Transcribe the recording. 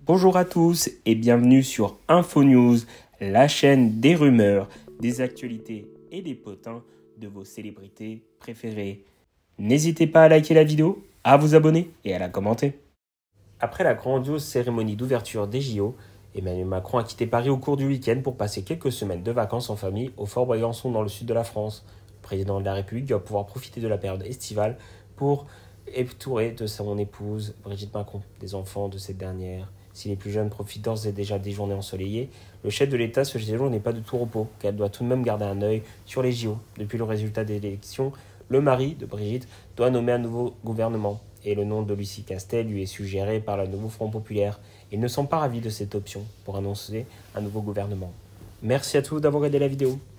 Bonjour à tous et bienvenue sur Info News, la chaîne des rumeurs, des actualités et des potins de vos célébrités préférées. N'hésitez pas à liker la vidéo, à vous abonner et à la commenter. Après la grandiose cérémonie d'ouverture des JO, Emmanuel Macron a quitté Paris au cours du week-end pour passer quelques semaines de vacances en famille au Fort Boyançon dans le sud de la France. Le président de la République va pouvoir profiter de la période estivale pour entouré de son épouse Brigitte Macron, des enfants de cette dernière. Si les plus jeunes profitent d'ores et déjà des journées ensoleillées, le chef de l'État ce séjour n'est pas de tout repos, car elle doit tout de même garder un œil sur les JO. Depuis le résultat des élections, le mari de Brigitte doit nommer un nouveau gouvernement, et le nom de Lucie Castel lui est suggéré par le nouveau Front Populaire. Il ne semble pas ravi de cette option pour annoncer un nouveau gouvernement. Merci à tous d'avoir regardé la vidéo.